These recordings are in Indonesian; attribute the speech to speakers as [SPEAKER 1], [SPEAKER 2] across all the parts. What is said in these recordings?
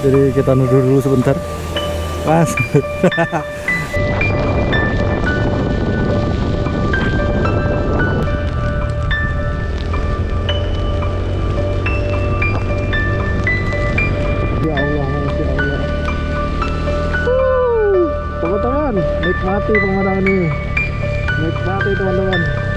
[SPEAKER 1] Jadi kita nunggu dulu sebentar. Pas. Ya Allah, Masya Allah. Teman-teman, nikmati pemandangan ini. Nikmati teman-teman.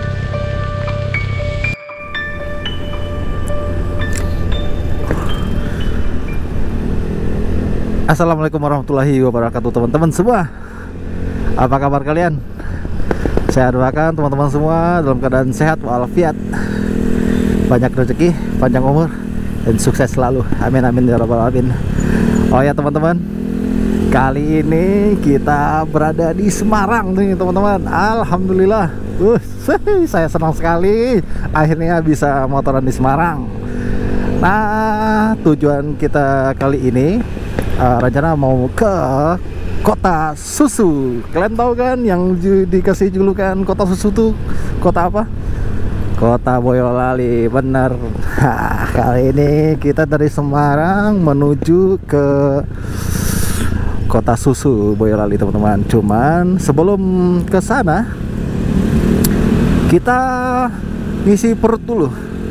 [SPEAKER 1] Assalamualaikum warahmatullahi wabarakatuh teman-teman semua. Apa kabar kalian? Saya doakan teman-teman semua dalam keadaan sehat walafiat, banyak rezeki, panjang umur, dan sukses selalu. Amin amin ya rabbal alamin. Oh ya teman-teman, kali ini kita berada di Semarang nih teman-teman. Alhamdulillah, saya senang sekali akhirnya bisa motoran di Semarang. Nah, tujuan kita kali ini rencana mau ke kota susu. Kalian tahu kan yang dikasih julukan kota susu tuh kota apa? Kota Boyolali, bener. Kali ini kita dari Semarang menuju ke kota susu Boyolali teman-teman. Cuman sebelum ke sana kita ngisi perut dulu.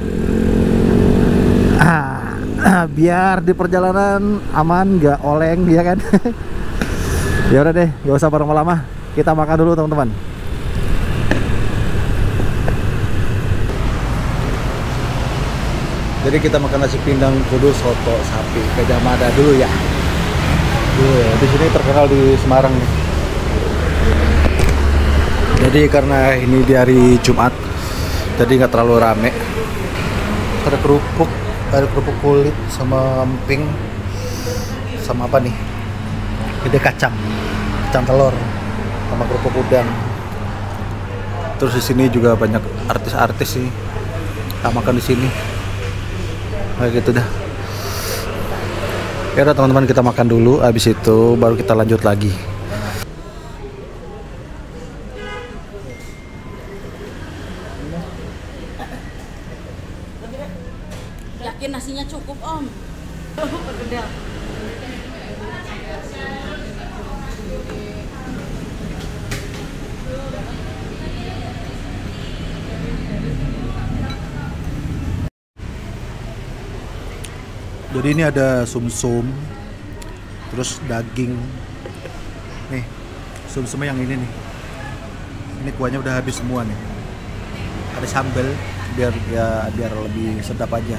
[SPEAKER 1] Biar di perjalanan aman, nggak oleng dia kan. Ya udah deh, nggak usah berlama-lama, kita makan dulu teman-teman. Jadi kita makan nasi pindang kudus soto sapi Gajah Mada dulu ya. Di sini terkenal di Semarang nih. Jadi karena ini di hari Jumat, jadi nggak terlalu rame. Ada kerupuk kulit sama emping, sama apa nih? Ini kacang telur, sama kerupuk udang. Terus di sini juga banyak artis-artis sih. Kita makan di sini. Kayak gitu dah. Ya udah teman-teman, kita makan dulu, habis itu baru kita lanjut lagi.
[SPEAKER 2] Yakin nasinya cukup om?
[SPEAKER 1] Jadi ini ada sumsum, terus daging. Nih, sumsumnya yang ini nih. Ini kuahnya udah habis semua nih. Ada sambal biar lebih sedap aja.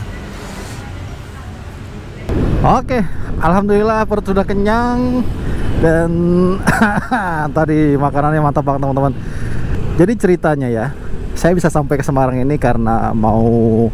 [SPEAKER 1] Oke, alhamdulillah perut sudah kenyang dan tadi makanannya mantap banget teman-teman. Jadi ceritanya ya, saya bisa sampai ke Semarang ini karena mau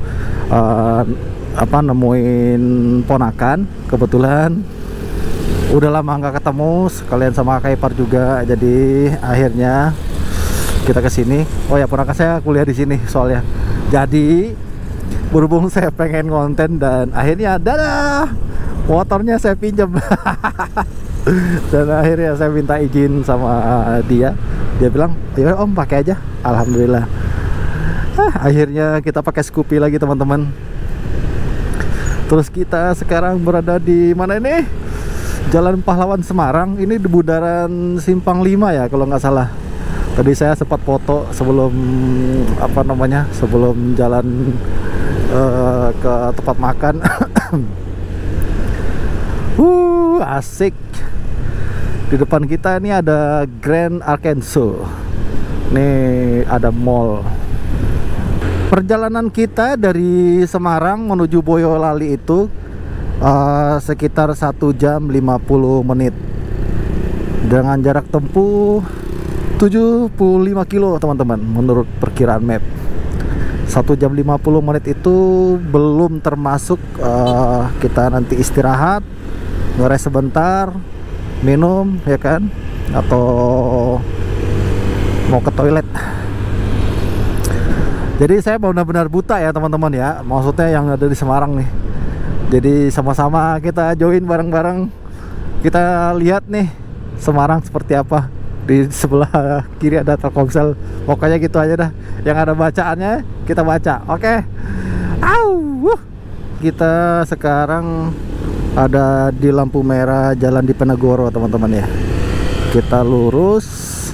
[SPEAKER 1] nemuin ponakan. Kebetulan udah lama nggak ketemu, sekalian sama Kak Ipar juga. Jadi akhirnya kita ke sini. Oh ya, ponakan saya kuliah di sini soalnya. Jadi berhubung saya pengen konten dan akhirnya dadah, motornya saya pinjam. Dan akhirnya saya minta izin sama dia. Dia bilang, "Ya om, pakai aja." Alhamdulillah. Akhirnya kita pakai Scoopy lagi teman-teman. Terus kita sekarang berada di mana ini? Jalan Pahlawan Semarang. Ini di bundaran Simpang 5 ya kalau nggak salah. Tadi saya sempat foto sebelum sebelum jalan ke tempat makan. Asik. Di depan kita ini ada Grand Arkansas. Nih ada mall. Perjalanan kita dari Semarang menuju Boyolali itu sekitar 1 jam 50 menit dengan jarak tempuh 75 kilo teman-teman menurut perkiraan map. 1 jam 50 menit itu belum termasuk kita nanti istirahat, ngeres sebentar, minum ya kan, atau mau ke toilet. Jadi saya benar-benar buta ya teman-teman ya, maksudnya yang ada di Semarang nih. Jadi sama-sama kita join bareng-bareng, kita lihat nih Semarang seperti apa. Di sebelah kiri ada Telkomsel, pokoknya gitu aja dah. Yang ada bacaannya kita baca, oke? Kita sekarang ada di lampu merah Jalan Diponegoro teman-teman ya. Kita lurus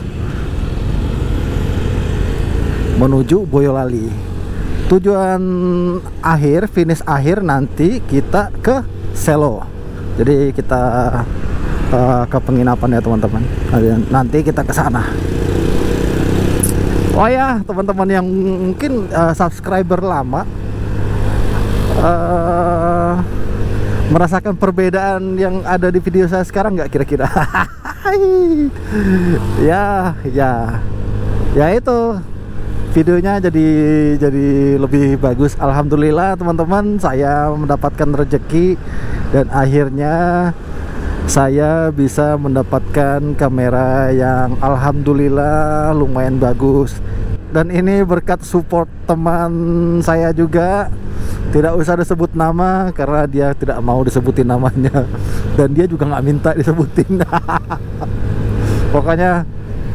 [SPEAKER 1] menuju Boyolali. Tujuan akhir, finish akhir nanti kita ke Selo. Jadi kita ke penginapan ya teman-teman. Nanti kita ke sana. Oh ya, teman-teman yang mungkin subscriber lama merasakan perbedaan yang ada di video saya sekarang nggak kira-kira? ya itu videonya jadi lebih bagus. Alhamdulillah teman-teman, saya mendapatkan rezeki dan akhirnya saya bisa mendapatkan kamera yang alhamdulillah lumayan bagus. Dan ini berkat support teman saya juga. Tidak usah disebut nama karena dia tidak mau disebutin namanya, dan dia juga nggak minta disebutin. Pokoknya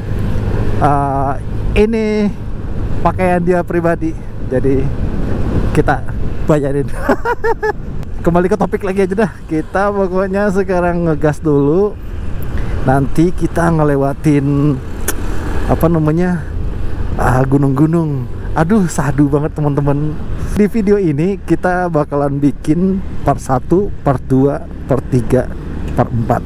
[SPEAKER 1] ini pakaian dia pribadi, jadi kita bayarin. Kembali ke topik lagi aja dah. Kita pokoknya sekarang ngegas dulu. Nanti kita ngelewatin apa namanya, gunung-gunung. Aduh, sadu banget teman-teman. Di video ini kita bakalan bikin part 1, part 2, part 3, part 4.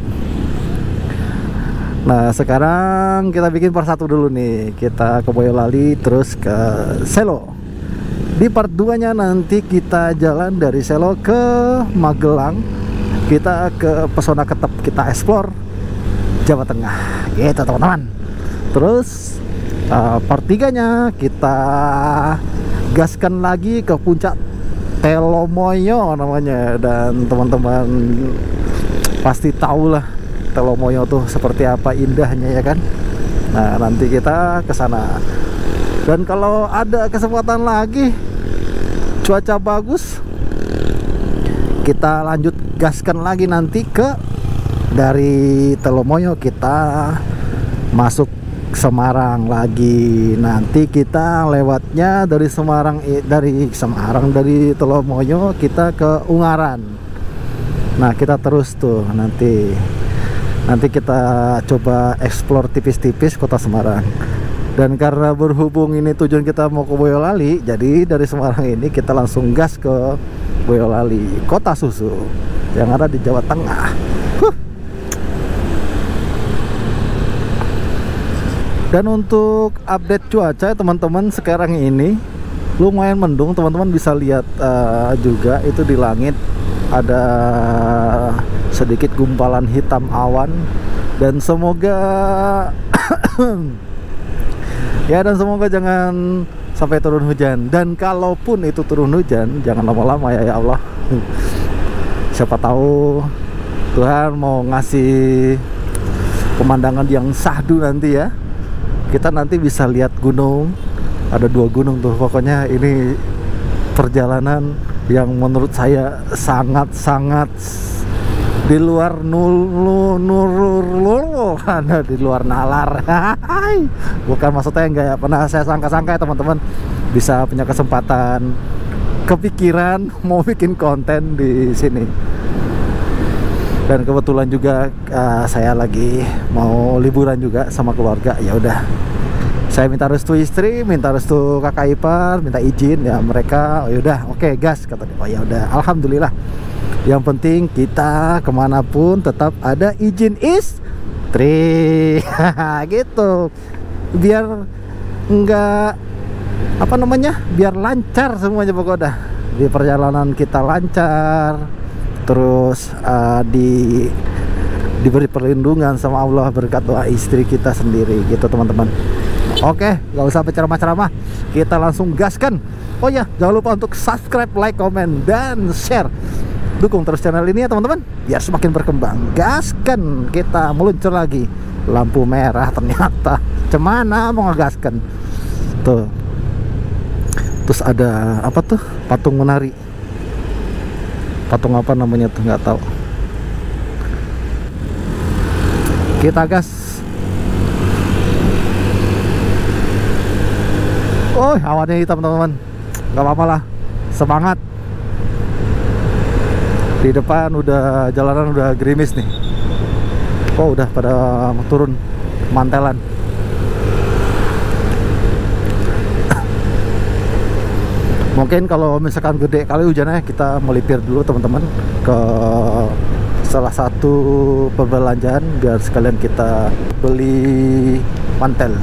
[SPEAKER 1] Nah, sekarang kita bikin part 1 dulu nih. Kita ke Boyolali terus ke Selo. Di part 2 nya nanti kita jalan dari Selo ke Magelang. Kita ke Pesona Ketep, kita explore Jawa Tengah gitu teman-teman. Terus part 3 nya kita gaskan lagi ke puncak Telomoyo namanya. Dan teman-teman pasti tahu lah Telomoyo tuh seperti apa indahnya ya kan. Nah, nanti kita ke sana. Dan kalau ada kesempatan lagi, cuaca bagus, kita lanjut gaskan lagi nanti ke dari Telomoyo kita masuk Semarang lagi. Nanti kita lewatnya dari dari Telomoyo kita ke Ungaran. Nah, kita terus tuh nanti kita coba explore tipis-tipis kota Semarang. Dan karena berhubung ini tujuan kita mau ke Boyolali, jadi dari Semarang ini kita langsung gas ke Boyolali, kota susu yang ada di Jawa Tengah. Dan untuk update cuaca teman-teman, sekarang ini lumayan mendung. Teman-teman bisa lihat juga itu di langit ada sedikit gumpalan hitam awan. Dan semoga dan semoga jangan sampai turun hujan. Dan kalaupun itu turun hujan, jangan lama-lama ya Allah. Siapa tahu Tuhan mau ngasih pemandangan yang sahdu nanti ya. Kita nanti bisa lihat gunung, ada 2 gunung tuh. Pokoknya ini perjalanan yang menurut saya sangat-sangat di luar di luar nalar. Bukan maksudnya nggak pernah saya sangka-sangka ya teman-teman bisa punya kesempatan kepikiran mau bikin konten di sini. Dan kebetulan juga saya lagi mau liburan juga sama keluarga. Ya udah, saya minta restu istri, minta restu kakak ipar, minta izin ya mereka. Oh yaudah, oke gas kata dia. Oh ya udah, alhamdulillah. Yang penting kita kemanapun tetap ada izin istri. Gitu, biar enggak biar lancar semuanya pokoknya. Di perjalanan kita lancar. Terus diberi perlindungan sama Allah berkat doa istri kita sendiri gitu teman-teman. Oke, gak usah berceramah-ceramah, kita langsung gaskan. Oh ya, jangan lupa untuk subscribe, like, komen, dan share. Dukung terus channel ini ya teman-teman, biar semakin berkembang. Gaskan, kita meluncur lagi. Lampu merah ternyata. Cemana mau ngegaskan tuh. Terus ada apa tuh, patung menari. Patung apa namanya tuh nggak tahu. Kita gas. Oh, awannya hitam teman-teman. Nggak apa-apa lah, semangat. Di depan udah jalanan udah gerimis nih. Oh, udah pada turun mantelan. Mungkin kalau misalkan gede kali hujannya, kita melipir dulu teman-teman ke salah satu perbelanjaan biar sekalian kita beli mantel.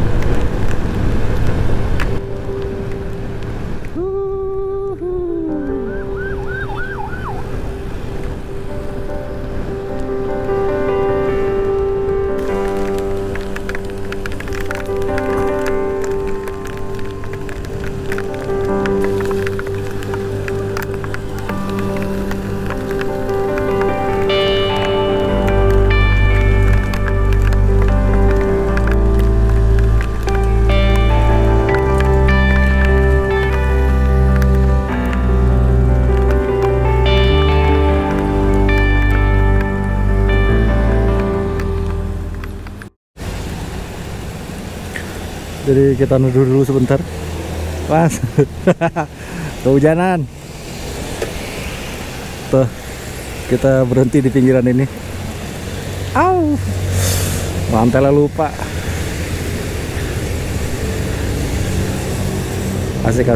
[SPEAKER 1] Jadi kita nunggu dulu sebentar, Mas. Kehujanan. Tuh, kita berhenti di pinggiran ini. Au, mantelnya lupa. Asik.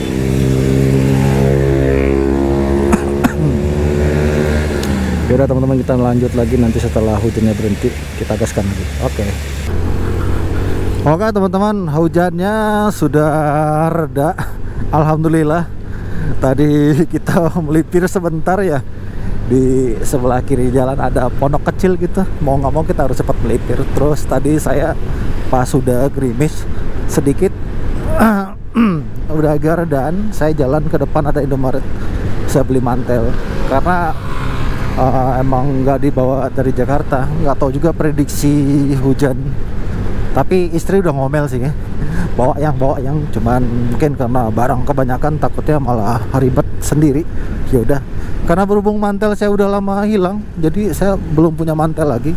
[SPEAKER 1] Yaudah teman-teman, kita lanjut lagi nanti setelah hujannya berhenti, kita gaskan lagi. Oke teman-teman, hujannya sudah reda, alhamdulillah. Tadi kita melipir sebentar ya, di sebelah kiri jalan ada pondok kecil gitu, mau nggak mau kita harus cepat melipir. Terus tadi saya pas sudah gerimis sedikit, udah agak redaan, saya jalan ke depan ada Indomaret, saya beli mantel karena emang nggak dibawa dari Jakarta, nggak tahu juga prediksi hujan. Tapi istri udah ngomel sih ya, bawa yang cuman mungkin karena barang kebanyakan takutnya malah ribet sendiri. Ya udah, karena berhubung mantel saya udah lama hilang, jadi saya belum punya mantel lagi.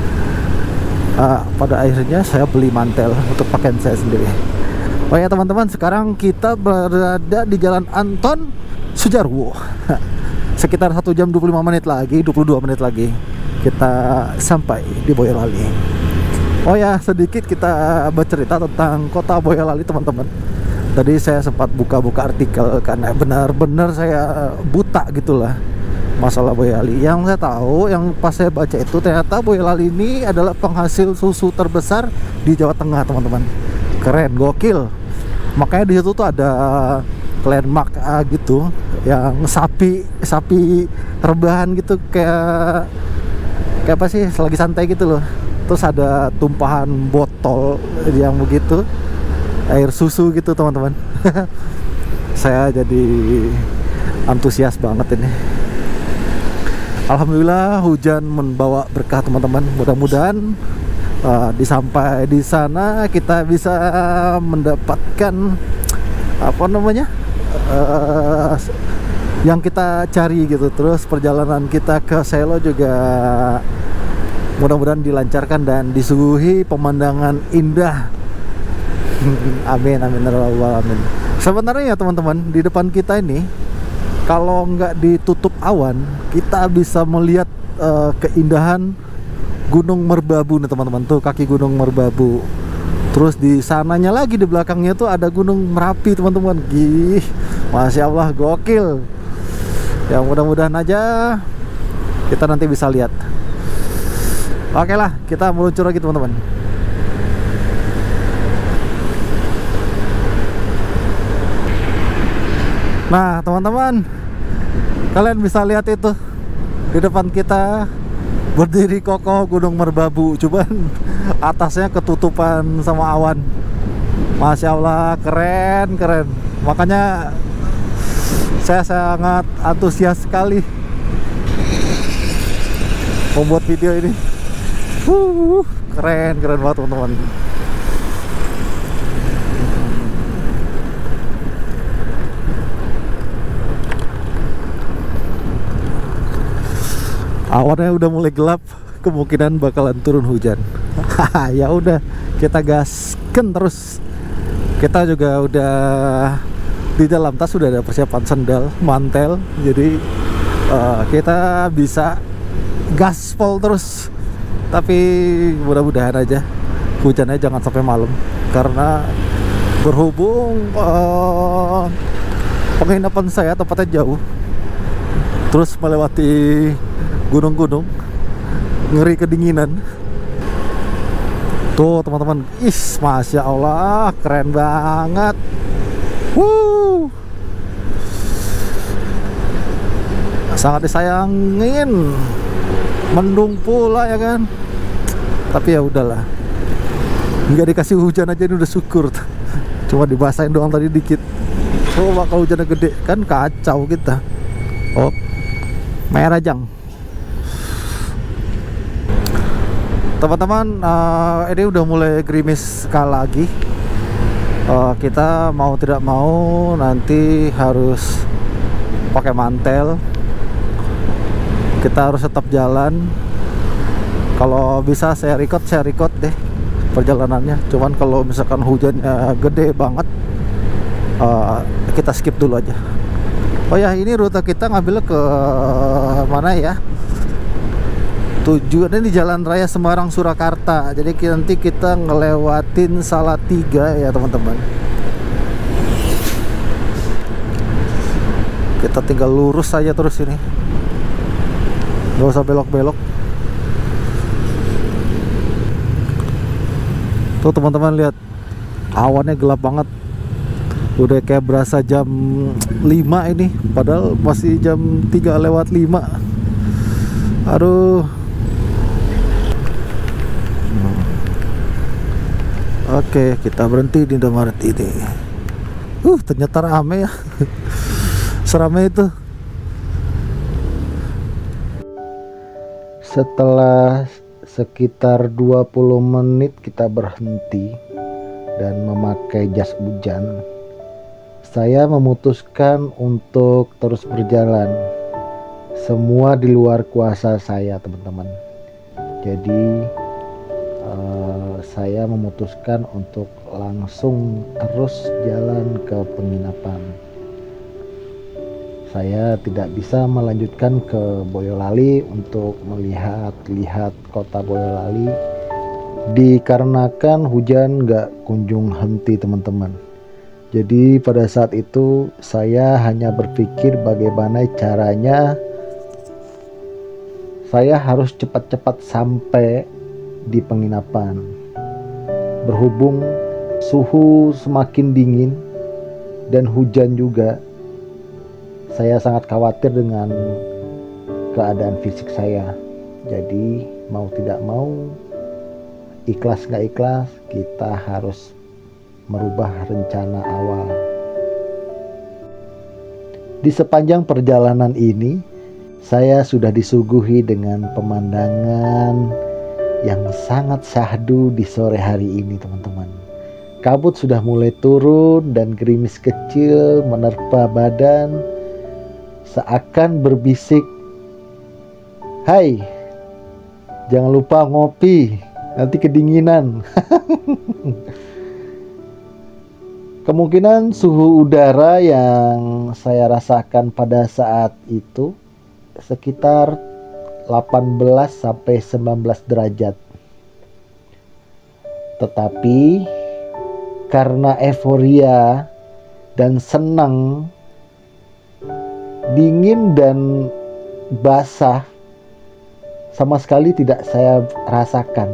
[SPEAKER 1] Pada akhirnya saya beli mantel untuk pakaian saya sendiri. Oh ya teman-teman, sekarang kita berada di Jalan Anton Sujarwo. Sekitar 1 jam 22 menit lagi kita sampai di Boyolali. Oh ya, sedikit kita bercerita tentang kota Boyolali teman-teman. Tadi saya sempat buka-buka artikel karena benar-benar saya buta gitulah masalah Boyolali. Yang saya tahu, yang pas saya baca itu ternyata Boyolali ini adalah penghasil susu terbesar di Jawa Tengah teman-teman. Keren, gokil. Makanya di situ tuh ada landmark gitu, yang sapi rebahan gitu, kayak apa sih, lagi santai gitu loh. Terus ada tumpahan botol yang begitu, air susu gitu teman-teman. Saya jadi antusias banget ini. Alhamdulillah hujan membawa berkah teman-teman. Mudah-mudahan sampai di sana kita bisa mendapatkan apa namanya, yang kita cari gitu. Terus perjalanan kita ke Selo juga mudah-mudahan dilancarkan dan disuguhi pemandangan indah. Amin. Sebenarnya ya teman-teman, di depan kita ini kalau nggak ditutup awan, kita bisa melihat keindahan Gunung Merbabu nih teman-teman. Tuh kaki Gunung Merbabu. Terus di sananya lagi, di belakangnya tuh ada Gunung Merapi teman-teman. Masya Allah, gokil. Ya mudah-mudahan aja kita nanti bisa lihat. Oke lah, kita meluncur lagi teman-teman. Nah teman-teman, kalian bisa lihat itu di depan kita berdiri kokoh Gunung Merbabu. Cuman atasnya ketutupan sama awan. Masya Allah, keren. Makanya saya sangat antusias sekali membuat video ini. Keren banget teman-teman. Awannya udah mulai gelap, kemungkinan bakalan turun hujan. Ya udah, kita gasken terus. Kita juga udah di dalam tas sudah ada persiapan sandal, mantel. Jadi kita bisa gaspol terus, tapi mudah-mudahan aja hujannya jangan sampai malam, karena berhubung penginapan saya tempatnya jauh, terus melewati gunung-gunung, ngeri kedinginan. Tuh teman-teman, masya Allah, keren banget. Sangat disayangin, mendung pula ya kan. Tapi ya udahlah, nggak dikasih hujan aja ini udah syukur. Cuma dibasahin doang tadi dikit. Coba kalau hujannya gede kan kacau kita. Oh, merah jang. Teman-teman, ini udah mulai gerimis sekali lagi. Kita mau tidak mau nanti harus pakai mantel. Kita harus tetap jalan. Kalau bisa saya record deh perjalanannya. Cuman kalau misalkan hujannya gede banget, kita skip dulu aja. Oh ya, ini rute kita ngambil ke mana ya? Tujuannya di Jalan Raya Semarang Surakarta. Jadi nanti kita ngelewatin Salatiga ya teman-teman. Kita tinggal lurus saja terus ini, nggak usah belok-belok. Tuh teman-teman lihat, awannya gelap banget. Udah kayak berasa jam 5 ini, padahal masih jam 3:05. Aduh. Oke, kita berhenti di Indomaret ini. Ternyata rame ya. Seramai itu. Setelah sekitar 20 menit kita berhenti dan memakai jas hujan, saya memutuskan untuk terus berjalan. Semua di luar kuasa saya teman-teman. Jadi saya memutuskan untuk langsung terus jalan ke penginapan. Saya tidak bisa melanjutkan ke Boyolali untuk melihat kota Boyolali, dikarenakan hujan gak kunjung henti teman-teman. Jadi pada saat itu saya hanya berpikir bagaimana caranya saya harus cepat-cepat sampai di penginapan. Berhubung suhu semakin dingin dan hujan juga, saya sangat khawatir dengan keadaan fisik saya. Jadi mau tidak mau, ikhlas gak ikhlas, kita harus merubah rencana awal. Di sepanjang perjalanan ini, saya sudah disuguhi dengan pemandangan yang sangat syahdu di sore hari ini teman-teman. Kabut sudah mulai turun dan gerimis kecil menerpa badan, seakan berbisik, "Hai, jangan lupa ngopi, nanti kedinginan." Kemungkinan suhu udara yang saya rasakan pada saat itu sekitar 18 sampai 19 derajat. Tetapi karena euforia dan senang, dingin dan basah sama sekali tidak saya rasakan,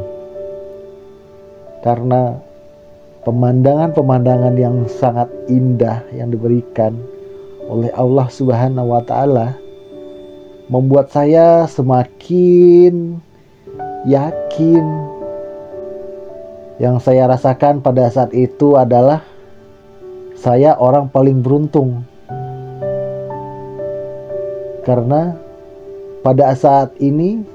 [SPEAKER 1] karena pemandangan-pemandangan yang sangat indah yang diberikan oleh Allah Subhanahu wa Ta'ala membuat saya semakin yakin. Yang saya rasakan pada saat itu adalah saya orang paling beruntung, karena pada saat ini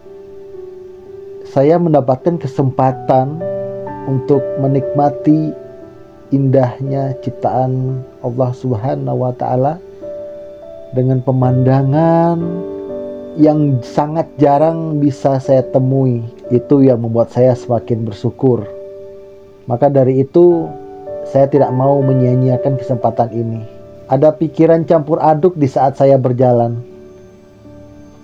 [SPEAKER 1] saya mendapatkan kesempatan untuk menikmati indahnya ciptaan Allah Subhanahu wa Ta'ala dengan pemandangan yang sangat jarang bisa saya temui. Itu yang membuat saya semakin bersyukur. Maka dari itu saya tidak mau menyia-nyiakan kesempatan ini. Ada pikiran campur aduk di saat saya berjalan.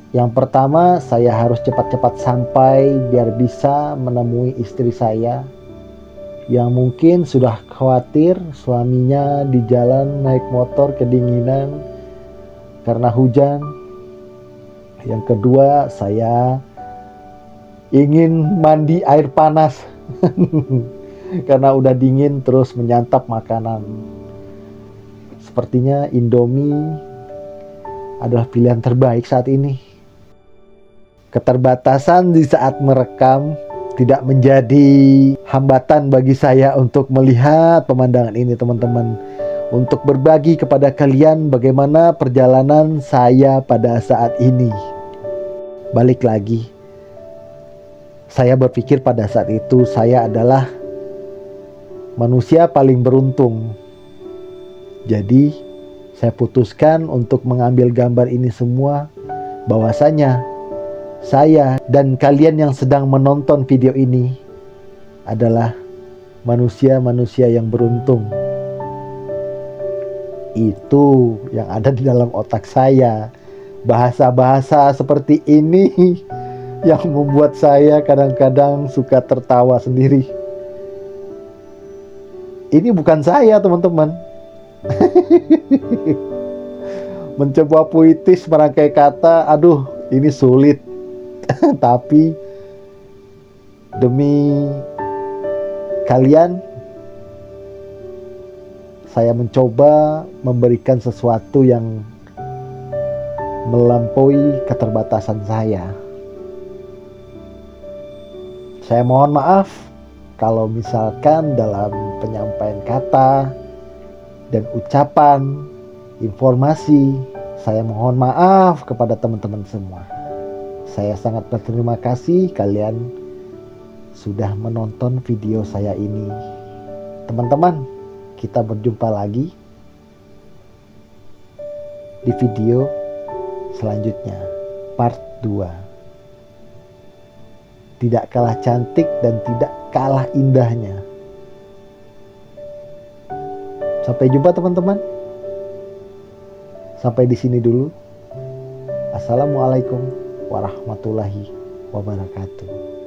[SPEAKER 1] Yang pertama, saya harus cepat-cepat sampai biar bisa menemui istri saya yang mungkin sudah khawatir suaminya di jalan naik motor kedinginan karena hujan. Yang kedua, saya ingin mandi air panas karena udah dingin terus menyantap makanan. Sepertinya Indomie adalah pilihan terbaik saat ini. Keterbatasan di saat merekam tidak menjadi hambatan bagi saya untuk melihat pemandangan ini, teman-teman. Untuk berbagi kepada kalian bagaimana perjalanan saya pada saat ini. Balik lagi, saya berpikir pada saat itu saya adalah manusia paling beruntung. Jadi saya putuskan untuk mengambil gambar ini semua, bahwasanya saya dan kalian yang sedang menonton video ini adalah manusia-manusia yang beruntung. Itu yang ada di dalam otak saya. Bahasa-bahasa seperti ini yang membuat saya kadang-kadang suka tertawa sendiri. Ini bukan saya, teman-teman. Mencoba puitis merangkai kata, aduh, ini sulit. Tapi demi kalian, saya mencoba memberikan sesuatu yang melampaui keterbatasan saya. Saya mohon maaf kalau misalkan dalam penyampaian kata dan ucapan, informasi, saya mohon maaf kepada teman-teman semua. Saya sangat berterima kasih kalian sudah menonton video saya ini. Teman-teman, kita berjumpa lagi di video selanjutnya, part 2. Tidak kalah cantik dan tidak kalah indahnya. Sampai jumpa, teman-teman. Sampai di sini dulu. Assalamualaikum warahmatullahi wabarakatuh.